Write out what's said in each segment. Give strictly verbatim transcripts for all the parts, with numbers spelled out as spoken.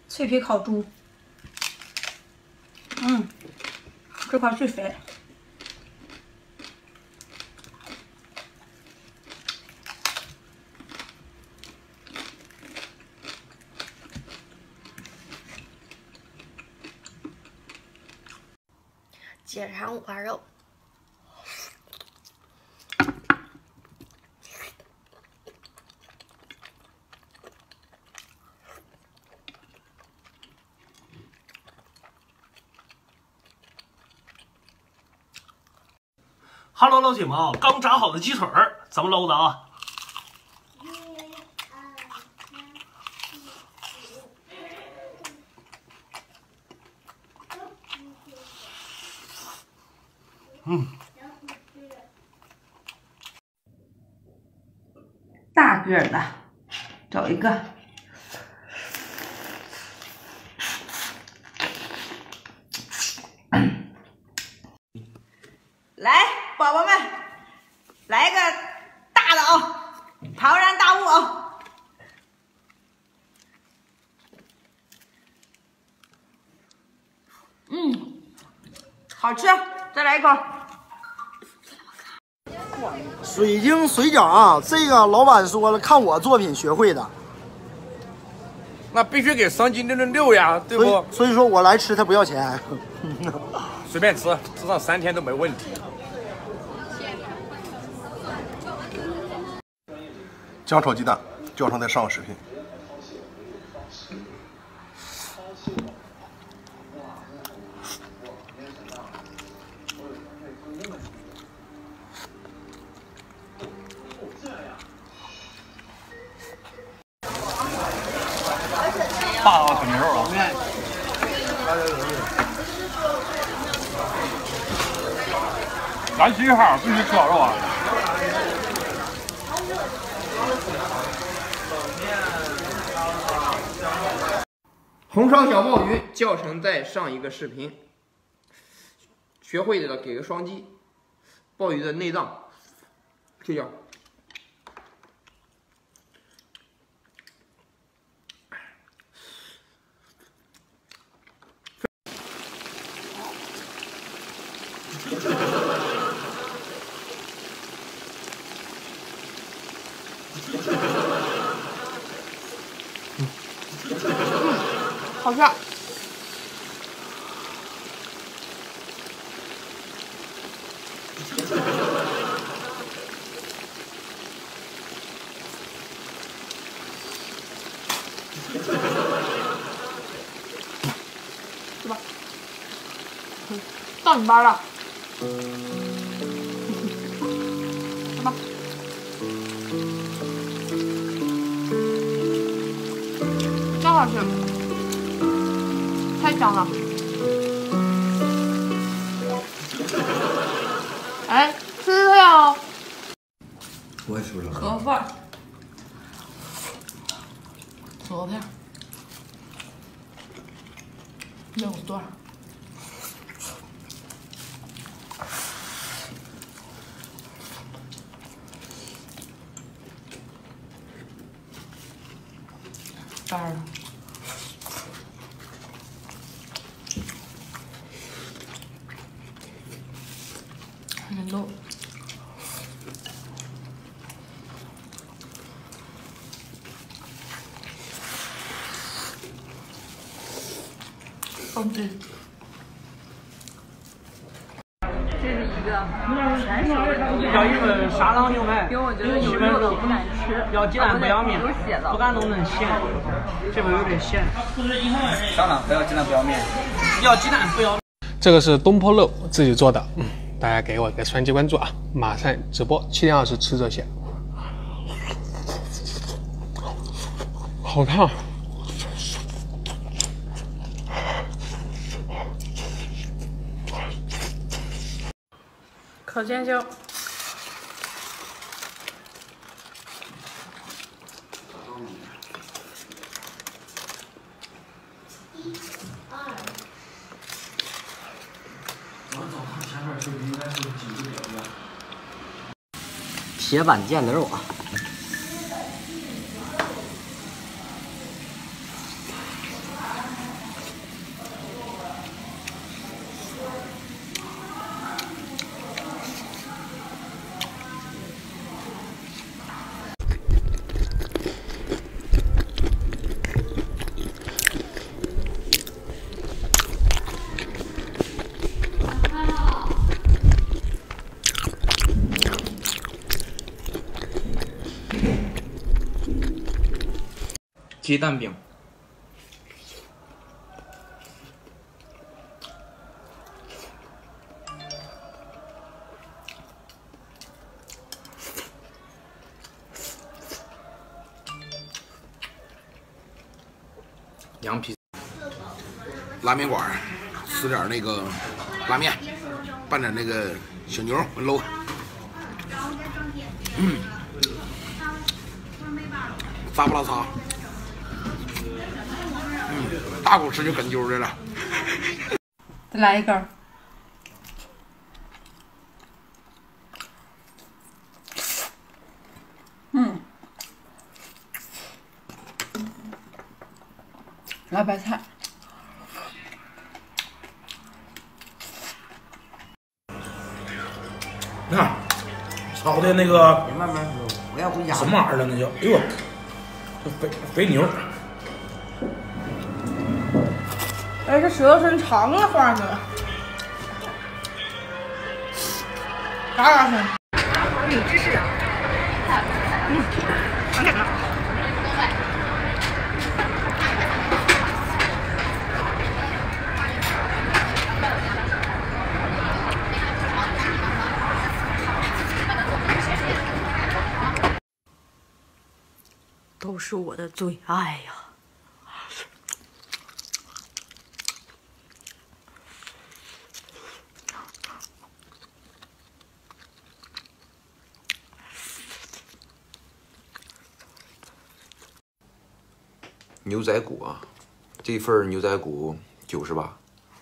脆皮烤猪，嗯，这块最肥。 接上五花肉。 哈喽，老铁们啊，刚炸好的鸡腿儿，怎么搂的啊？嗯， 大个儿的，找一个。来，宝宝们，来个大的啊，庞然大物啊！嗯，好吃，再来一口。 水晶水饺啊，这个老板说了，看我作品学会的。 那必须给上斤六六六呀，对不？ 所以，所以说我来吃，他不要钱。 随便吃，吃上三天都没问题。 姜炒鸡蛋，教程再上个视频。 大的啃牛肉啊！来几号必须吃烤肉啊！ 红烧小鲍鱼教程再上一个视频，学会的给个双击，鲍鱼的内脏去掉。 嗯，好吃。是吧？嗯，到你班了。来吧。 真好吃，太香了！哎，吃吃它呀！ 我也吃不了。 盒饭， 左片，肉段。干儿。 人肉，放对。 这是一个全熟的， 要一份砂糖牛排， 因为我觉得有肉的不敢吃， 要鸡蛋不要面， 有血的， 不敢弄那咸，这边有点咸。 砂糖不要，鸡蛋不要面， 要鸡蛋不要。 这个是东坡肉自己做的，嗯，大家给我个双击关注啊！马上直播七点二十吃这些，好烫。 烤尖椒， 铁板腱子肉啊。 鸡蛋饼。羊皮。 拉面馆吃点那个拉面，拌点那个小牛肉，嗯，扎不拉碴，嗯，大口吃就哏啾的了。 再来一根。嗯，来白菜。 你看，炒的那个， 慢慢说，我要回家。 什么玩意儿了？那叫，哎呦，这肥肥牛。 哎，这舌头伸长了，放上去了，嘎嘎声。 有知识啊！嗯，看看看。都是我的最爱呀！ 牛仔骨啊，这份牛仔骨九十八。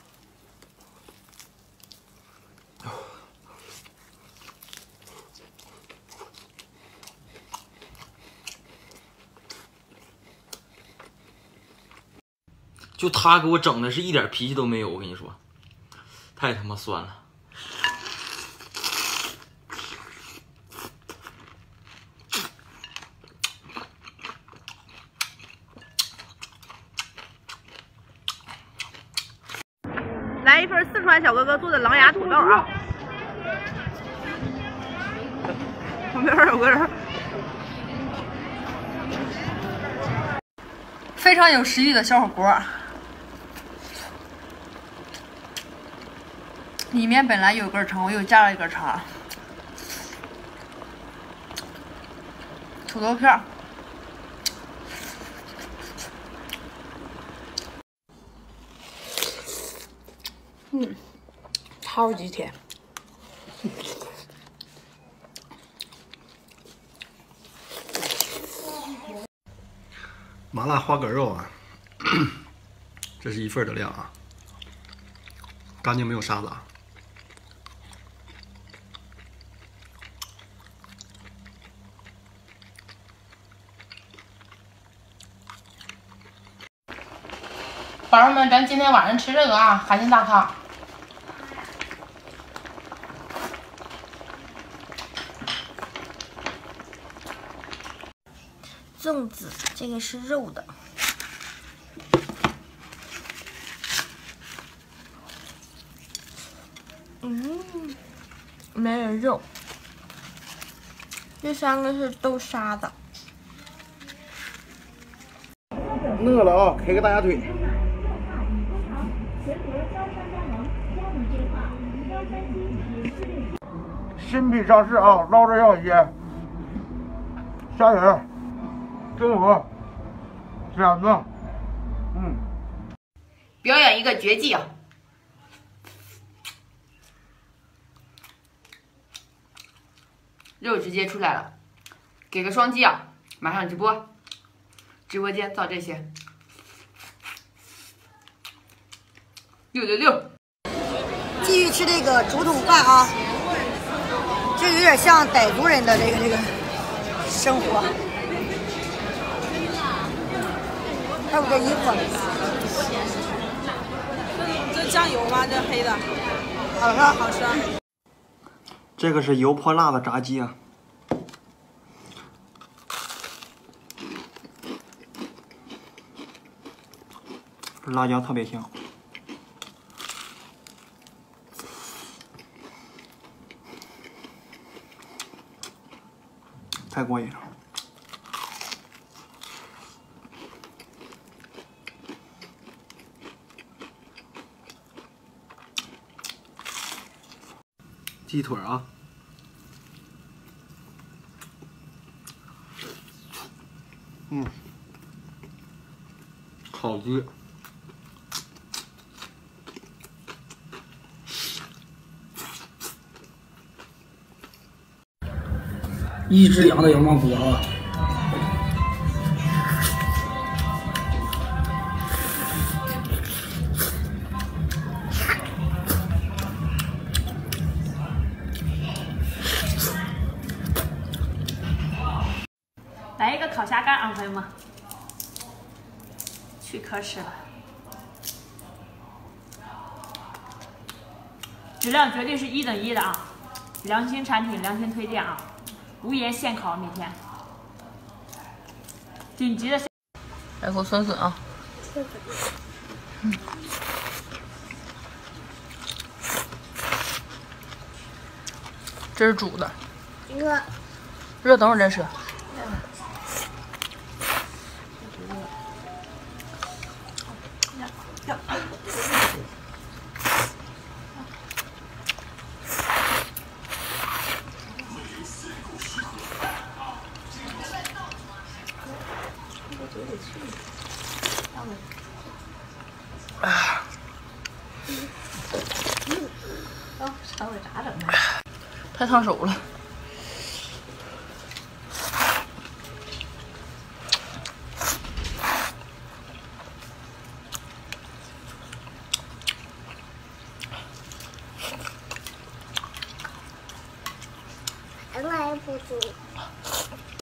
就他给我整的是一点脾气都没有，我跟你说，太他妈酸了。 来一份四川小哥哥做的狼牙土豆啊！旁边有个人。 非常有食欲的小火锅。里面本来有根肠，我又加了一根肠。土豆片， 嗯，超级甜。 麻辣花蛤肉啊，这是一份的量啊，干净没有沙子啊。 宝宝们，咱今天晚上吃这个啊，海鲜大汤。 粽子，这个是肉的。嗯，没有肉。这三个是豆沙的。 饿了啊，开个大鸭腿。 新品上市啊，捞着小鱼、虾仁、蒸鹅、蚬子，嗯。 表演一个绝技啊！肉直接出来了，给个双击啊！马上直播，直播间造这些，六六六！ 继续吃这个竹筒饭啊，这有点像傣族人的这个这个生活。还有这衣服， 这酱油吗？这黑的， 好吃， 好吃。 这个是油泼辣的炸鸡啊，这辣椒特别香，太过瘾了。 鸡腿啊，嗯，烤鸡。 一只羊的羊毛骨啊！ 来一个烤虾干啊，朋友们，去壳吃了，质量绝对是一等一的啊！良心产品，良心推荐啊！ 无盐现烤，每天顶级的。 来口笋笋啊！嗯，这是煮的， 热， 热，等会儿再吃。啊！ 哦，稍微炸整的。 太烫手了。 从来不煮。